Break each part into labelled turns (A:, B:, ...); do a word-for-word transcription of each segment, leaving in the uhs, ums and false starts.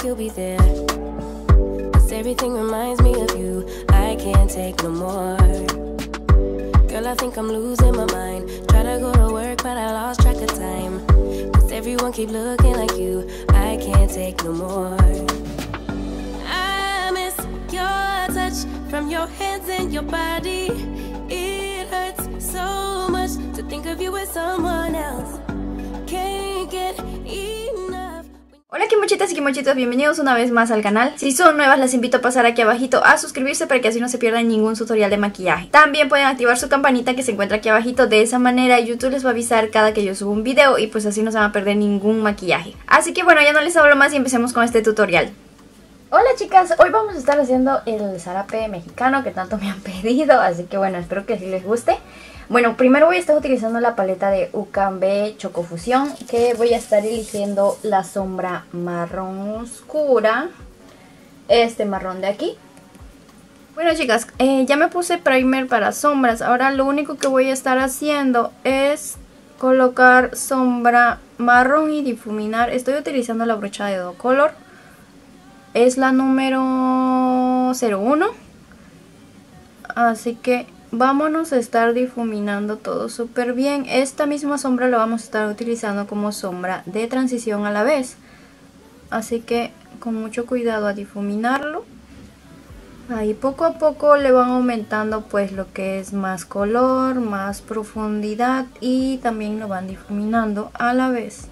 A: like you'll be there. Cause everything reminds me of you. I can't take no more. Girl, I think I'm losing my mind. Try to go to work, but I lost track of time. Cause everyone keep looking like you. I can't take no more. I miss your touch from your hands and your body. It hurts so much to think of you with someone else. Can't get enough.
B: Hola kimochitas y kimochitos, bienvenidos una vez más al canal. Si son nuevas las invito a pasar aquí abajito a suscribirse para que así no se pierdan ningún tutorial de maquillaje. También pueden activar su campanita que se encuentra aquí abajito. De esa manera YouTube les va a avisar cada que yo subo un video y pues así no se van a perder ningún maquillaje. Así que bueno, ya no les hablo más y empecemos con este tutorial. Hola chicas, hoy vamos a estar haciendo el zarape mexicano que tanto me han pedido, así que bueno, espero que sí les guste. Bueno, primero voy a estar utilizando la paleta de Ucambe Chocofusión, que voy a estar eligiendo la sombra marrón oscura, este marrón de aquí. Bueno chicas, eh, ya me puse primer para sombras, ahora lo único que voy a estar haciendo es colocar sombra marrón y difuminar. Estoy utilizando la brocha de Docolor. Es la número cero uno. Así que vámonos a estar difuminando todo súper bien. Esta misma sombra la vamos a estar utilizando como sombra de transición a la vez. Así que con mucho cuidado a difuminarlo. Ahí poco a poco le van aumentando pues lo que es más color, más profundidad. Y también lo van difuminando a la vez.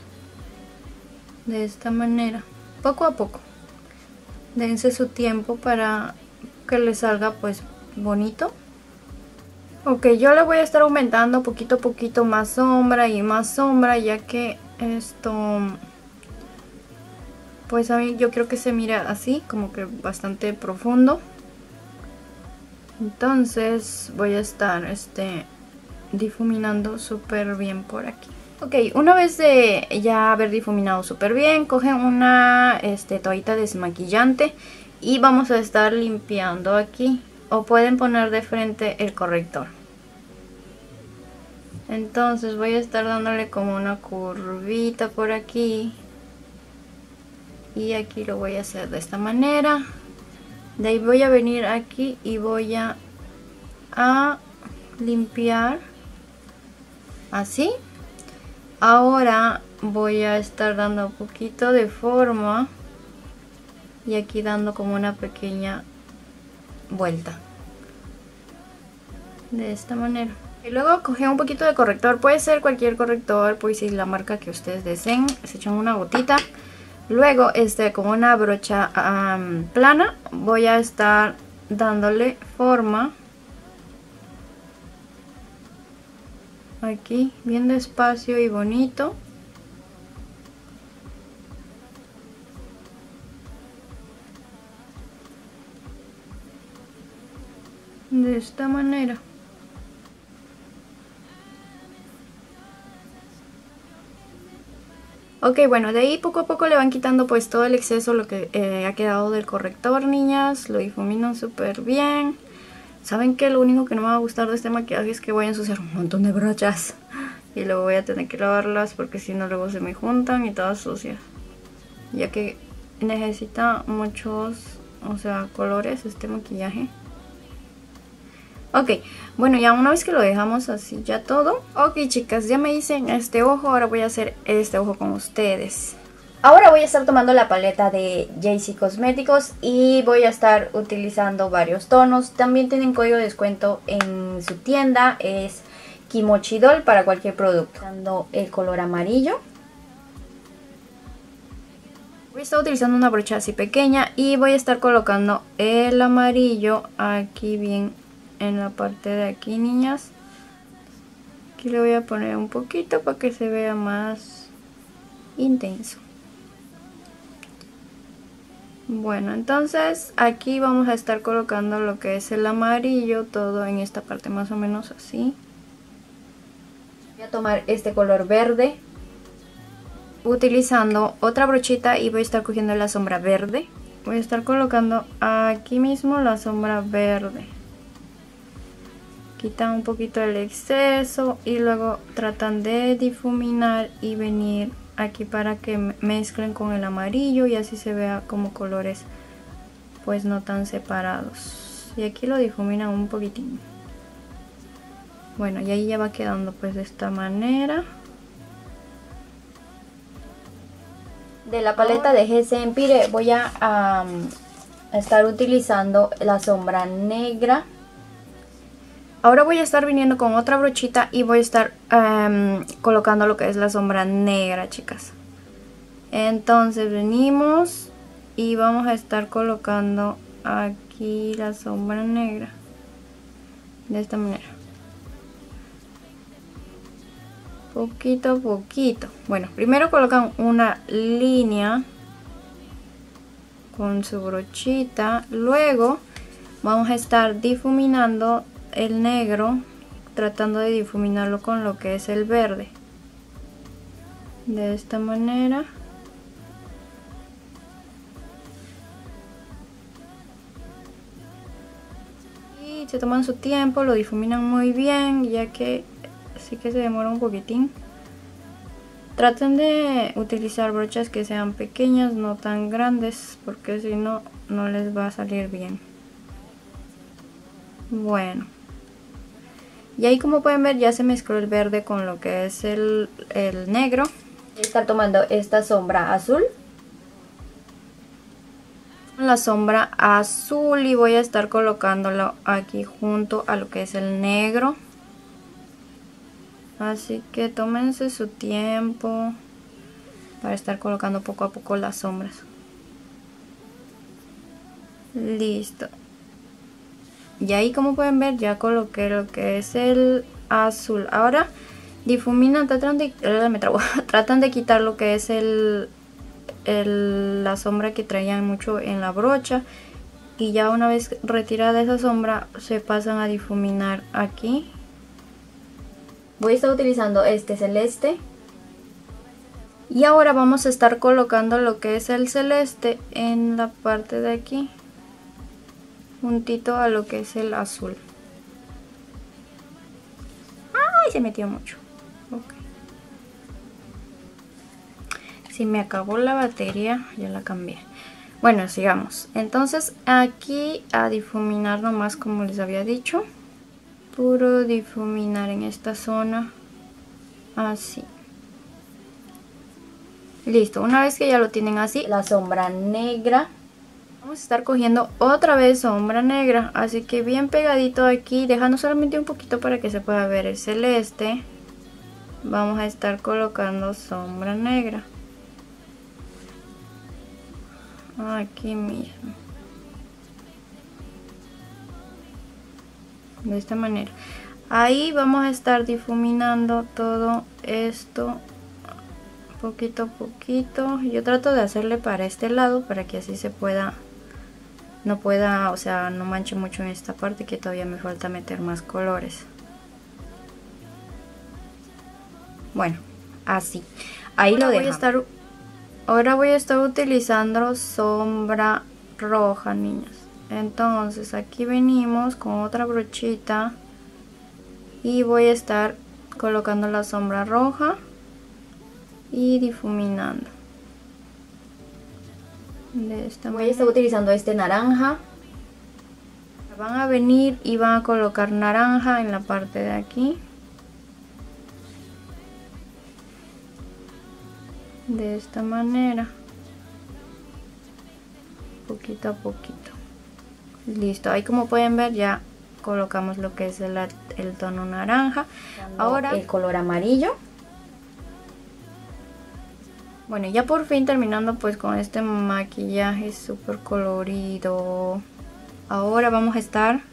B: De esta manera, poco a poco. Dense su tiempo para que le salga pues bonito. Ok, yo le voy a estar aumentando poquito a poquito más sombra y más sombra, ya que esto pues a mí yo creo que se mira así, como que bastante profundo. Entonces voy a estar este difuminando súper bien por aquí. Ok, una vez de ya haber difuminado súper bien, cogen una este, toallita desmaquillante y vamos a estar limpiando aquí. O pueden poner de frente el corrector. Entonces voy a estar dándole como una curvita por aquí. Y aquí lo voy a hacer de esta manera. De ahí voy a venir aquí y voy a, a limpiar. Así. Ahora voy a estar dando un poquito de forma y aquí dando como una pequeña vuelta de esta manera. Y luego coger un poquito de corrector, puede ser cualquier corrector, pues si la marca que ustedes deseen, se echan una gotita. Luego este con una brocha um, plana voy a estar dándole forma aquí, bien despacio y bonito. De esta manera. Ok, bueno, de ahí poco a poco le van quitando pues todo el exceso, lo que eh, ha quedado del corrector, niñas. Lo difuminan súper bien. Saben que lo único que no me va a gustar de este maquillaje es que voy a ensuciar un montón de brochas. Y luego voy a tener que lavarlas porque si no luego se me juntan y todas sucias. Ya que necesita muchos, o sea, colores este maquillaje. Ok, bueno, ya una vez que lo dejamos así ya todo. Ok chicas, ya me hice este ojo, ahora voy a hacer este ojo con ustedes. Ahora voy a estar tomando la paleta de Jaycee Cosméticos y voy a estar utilizando varios tonos. También tienen código de descuento en su tienda, es Kimochidol para cualquier producto. Dando el color amarillo. Voy a estar utilizando una brocha así pequeña y voy a estar colocando el amarillo aquí bien en la parte de aquí, niñas. Aquí le voy a poner un poquito para que se vea más intenso. Bueno, entonces aquí vamos a estar colocando lo que es el amarillo, todo en esta parte más o menos así. Voy a tomar este color verde, utilizando otra brochita y voy a estar cogiendo la sombra verde. Voy a estar colocando aquí mismo la sombra verde. Quitan un poquito el exceso y luego tratan de difuminar y venir aquí para que mezclen con el amarillo y así se vea como colores pues no tan separados. Y aquí lo difuminan un poquitín. Bueno, y ahí ya va quedando pues de esta manera. De la paleta de G S Empire voy a, a, a estar utilizando la sombra negra. Ahora voy a estar viniendo con otra brochita y voy a estar um, colocando lo que es la sombra negra, chicas. Entonces venimos y vamos a estar colocando aquí la sombra negra. De esta manera. Poquito a poquito. Bueno, primero colocan una línea con su brochita. Luego vamos a estar difuminando el negro, tratando de difuminarlo con lo que es el verde. De esta manera. Y se toman su tiempo, lo difuminan muy bien, ya que sí que se demora un poquitín. Traten de utilizar brochas que sean pequeñas, no tan grandes, porque si no, no les va a salir bien. Bueno. Y ahí, como pueden ver, ya se mezcló el verde con lo que es el, el negro. Voy a estar tomando esta sombra azul. La sombra azul y voy a estar colocándolo aquí junto a lo que es el negro. Así que tómense su tiempo para estar colocando poco a poco las sombras. Listo. Y ahí, como pueden ver, ya coloqué lo que es el azul. Ahora difuminan, tratan de, me trabo, tratan de quitar lo que es el, el, la sombra que traían mucho en la brocha. Y ya una vez retirada esa sombra, se pasan a difuminar aquí. Voy a estar utilizando este celeste. Y ahora vamos a estar colocando lo que es el celeste en la parte de aquí, juntito a lo que es el azul. ¡Ay! Se metió mucho. Okay. Si me acabó la batería, ya la cambié. Bueno, sigamos. Entonces aquí a difuminar nomás, como les había dicho. Puro difuminar en esta zona. Así. Listo. Una vez que ya lo tienen así, la sombra negra. Vamos a estar cogiendo otra vez sombra negra. Así que bien pegadito aquí, dejando solamente un poquito para que se pueda ver el celeste. Vamos a estar colocando sombra negra. Aquí mismo. De esta manera. Ahí vamos a estar difuminando todo esto poquito a poquito. Yo trato de hacerle para este lado para que así se pueda, no pueda, o sea, no manche mucho en esta parte, que todavía me falta meter más colores. Bueno, así. Ahí ahora lo voy a estar, ahora voy a estar utilizando sombra roja, niñas. Entonces aquí venimos con otra brochita y voy a estar colocando la sombra roja y difuminando de esta manera. Voy a estar utilizando este naranja. Van a venir y van a colocar naranja en la parte de aquí, de esta manera, poquito a poquito. Listo, ahí como pueden ver ya colocamos lo que es el, el tono naranja. Ahora el color amarillo. Bueno, ya por fin terminando pues con este maquillaje súper colorido. Ahora vamos a estar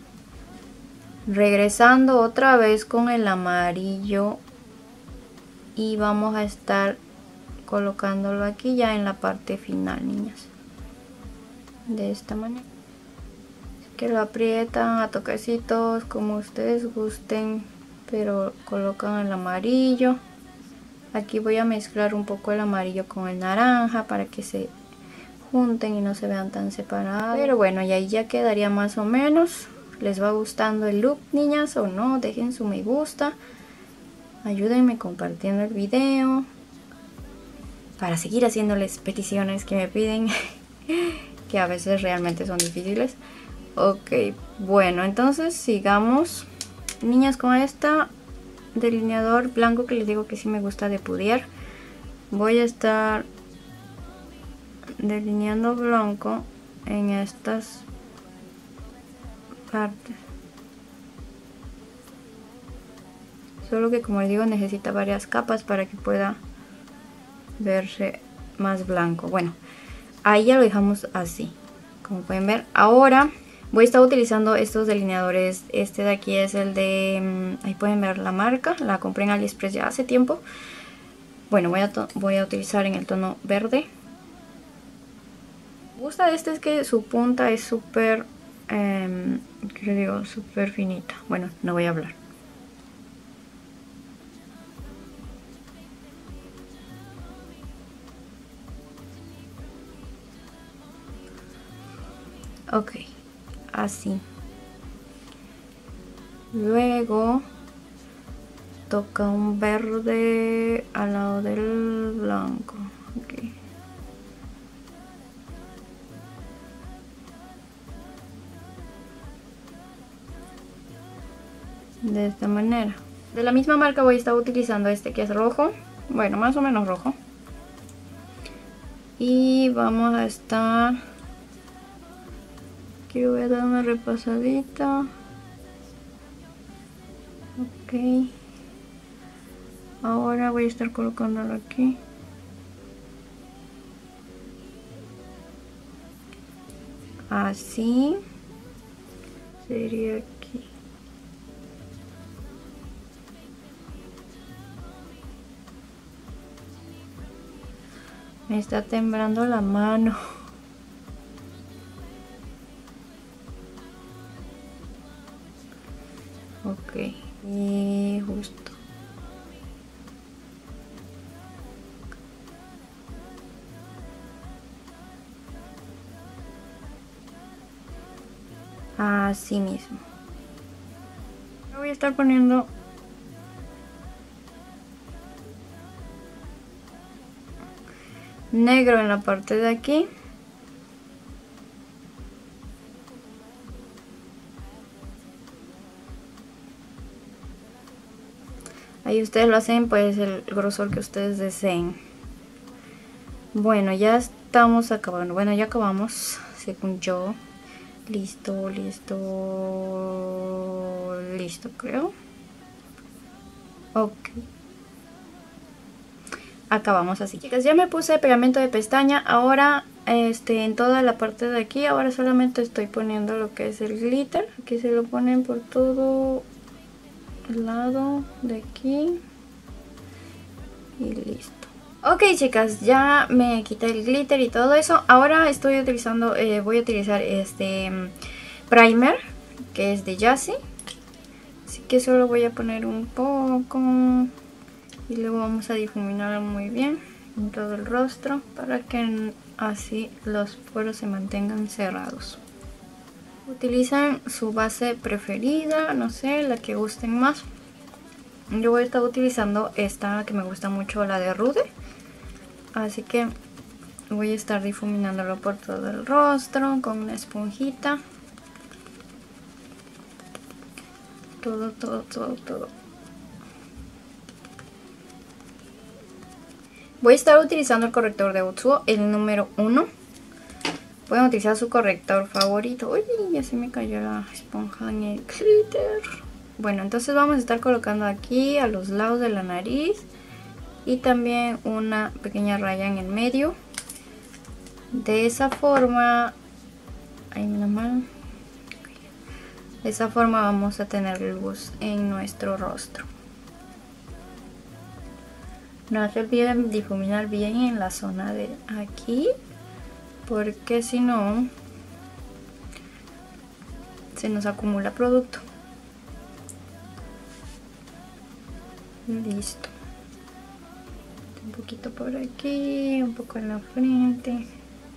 B: regresando otra vez con el amarillo y vamos a estar colocándolo aquí ya en la parte final, niñas, de esta manera. Que lo aprietan a toquecitos como ustedes gusten, pero colocan el amarillo. Aquí voy a mezclar un poco el amarillo con el naranja para que se junten y no se vean tan separados. Pero bueno, y ahí ya quedaría más o menos. ¿Les va gustando el look, niñas, o no? Dejen su me gusta, ayúdenme compartiendo el video. para seguir haciéndoles peticiones que me piden, que a veces realmente son difíciles. Ok, bueno, entonces sigamos, niñas, con esta delineador blanco que les digo que sí me gusta de Pudier. Voy a estar delineando blanco en estas partes. Solo que, como les digo, necesita varias capas para que pueda verse más blanco. Bueno, ahí ya lo dejamos así, como pueden ver. Ahora voy a estar utilizando estos delineadores. Este de aquí es el de... Ahí pueden ver la marca. La compré en AliExpress ya hace tiempo. Bueno, voy a, voy a utilizar en el tono verde. Me gusta de este es que su punta es súper... Eh, ¿qué le digo? Súper finita. Bueno, no voy a hablar. Ok, así. Luego toca un verde al lado del blanco. Okay. De esta manera. De la misma marca voy a estar utilizando este que es rojo. Bueno, más o menos rojo. Y vamos a estar... Aquí voy a dar una repasadita. Ok. Ahora voy a estar colocándolo aquí. Así. Sería aquí. Me está temblando la mano. Ok, y justo. Así mismo. Voy a estar poniendo negro en la parte de aquí. Ahí ustedes lo hacen pues el grosor que ustedes deseen. Bueno, ya estamos acabando. Bueno, ya acabamos, según yo. Listo, listo, listo, creo. Ok. Acabamos así. Chicas, ya me puse pegamento de pestaña. Ahora, este, en toda la parte de aquí, ahora solamente estoy poniendo lo que es el glitter. Aquí se lo ponen por todo el lado de aquí. Y listo. Ok, chicas, ya me quité el glitter y todo eso. Ahora estoy utilizando, eh, voy a utilizar este primer, que es de Jassi. Así que solo voy a poner un poco. Y luego vamos a difuminar muy bien en todo el rostro para que así los poros se mantengan cerrados. Utilizan su base preferida, no sé, la que gusten más. Yo voy a estar utilizando esta que me gusta mucho, la de Rude. Así que voy a estar difuminándolo por todo el rostro con una esponjita. Todo, todo, todo, todo. Voy a estar utilizando el corrector de Otsuo, el número uno. Pueden utilizar su corrector favorito. Uy, ya se me cayó la esponja en el glitter. Bueno, entonces vamos a estar colocando aquí a los lados de la nariz. Y también una pequeña raya en el medio. De esa forma... Ay, menos mal. De esa forma vamos a tener luz en nuestro rostro. No se olviden difuminar bien en la zona de aquí, porque si no se nos acumula producto. Listo. Un poquito por aquí, un poco en la frente.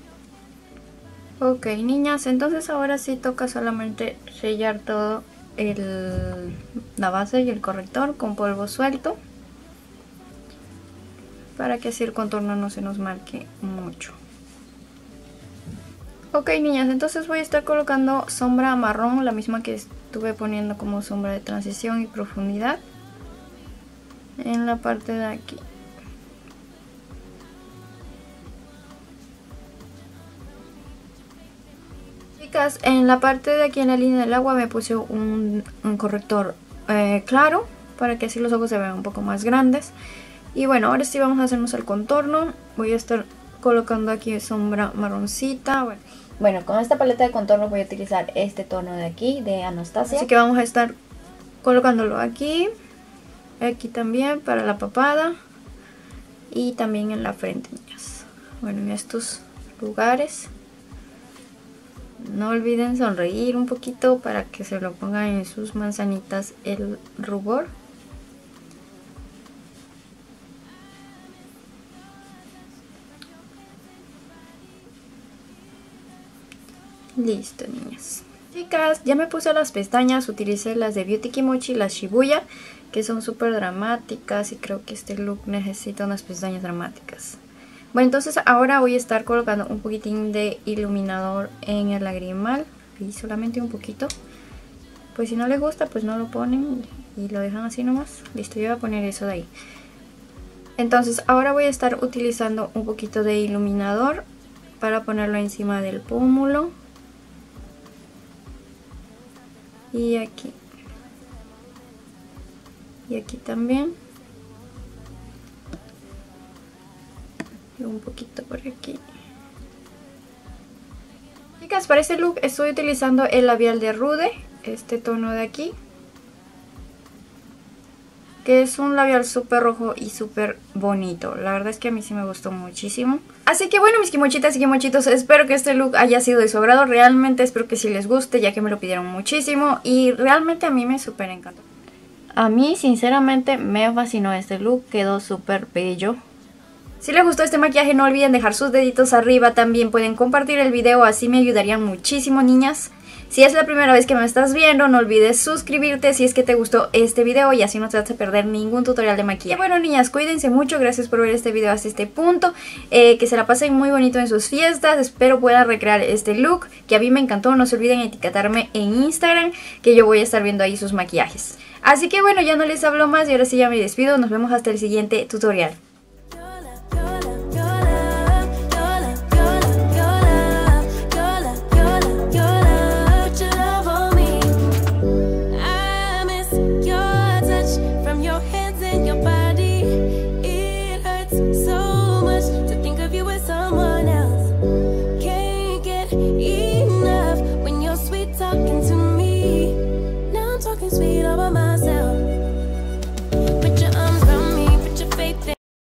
B: Ok, niñas, entonces ahora sí toca solamente sellar todo el, la base y el corrector con polvo suelto. para que así el contorno no se nos marque mucho. Ok, niñas, entonces voy a estar colocando sombra marrón, la misma que estuve poniendo como sombra de transición y profundidad en la parte de aquí. Chicas, en la parte de aquí en la línea del agua me puse un, un corrector eh, claro para que así los ojos se vean un poco más grandes. Y bueno, ahora sí vamos a hacernos el contorno. Voy a estar colocando aquí sombra marroncita. Bueno. bueno, con esta paleta de contorno voy a utilizar este tono de aquí, de Anastasia. Así que vamos a estar colocándolo aquí, aquí también para la papada y también en la frente, niñas. Bueno, en estos lugares. No olviden sonreír un poquito para que se lo pongan en sus manzanitas el rubor. Listo, niñas. Chicas, ya me puse las pestañas, utilicé las de Beauty Kimochi, las Shibuya, que son súper dramáticas y creo que este look necesita unas pestañas dramáticas. Bueno, entonces ahora voy a estar colocando un poquitín de iluminador en el lagrimal, y solamente un poquito. Pues si no les gusta, pues no lo ponen y lo dejan así nomás. Listo, yo voy a poner eso de ahí. Entonces ahora voy a estar utilizando un poquito de iluminador para ponerlo encima del pómulo. Y aquí. Y aquí también. Y un poquito por aquí. Chicas, para este look estoy utilizando el labial de Rude, este tono de aquí, que es un labial súper rojo y súper bonito. La verdad es que a mí sí me gustó muchísimo. Así que bueno, mis kimochitas y kimochitos, espero que este look haya sido de su agrado. Realmente espero que sí les guste, ya que me lo pidieron muchísimo y realmente a mí me súper encantó. A mí sinceramente me fascinó este look, quedó súper bello. Si les gustó este maquillaje no olviden dejar sus deditos arriba, también pueden compartir el video, así me ayudarían muchísimo, niñas. Si es la primera vez que me estás viendo, no olvides suscribirte si es que te gustó este video y así no te vas a perder ningún tutorial de maquillaje. Y bueno, niñas, cuídense mucho, gracias por ver este video hasta este punto, eh, que se la pasen muy bonito en sus fiestas, espero puedan recrear este look, que a mí me encantó. No se olviden etiquetarme en Instagram, que yo voy a estar viendo ahí sus maquillajes. Así que bueno, ya no les hablo más y ahora sí ya me despido, nos vemos hasta el siguiente tutorial.
A: Talking to me, now I'm talking sweet.